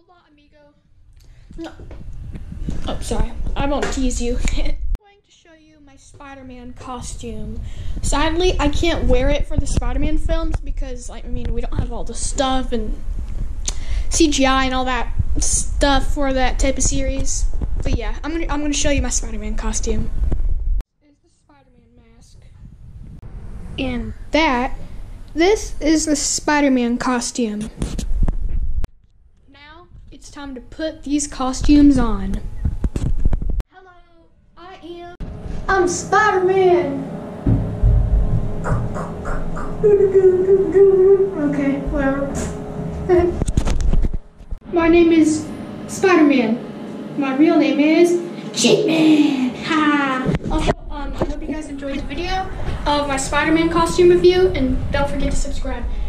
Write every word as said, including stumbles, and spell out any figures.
Hola, amigo. No. Oh, sorry. I won't tease you. I'm going to show you my Spider-Man costume. Sadly, I can't wear it for the Spider-Man films because, like, I mean, we don't have all the stuff and C G I and all that stuff for that type of series. But yeah, I'm gonna I'm gonna show you my Spider-Man costume. This is the Spider-Man mask, and that this is the Spider-Man costume. Now it's time to put these costumes on. Hello, I am I'm Spider-Man. Okay, whatever. My name is Spider-Man. My real name is J-Man. Ha! Also, um, I hope you guys enjoyed the video of my Spider-Man costume review, and don't forget to subscribe.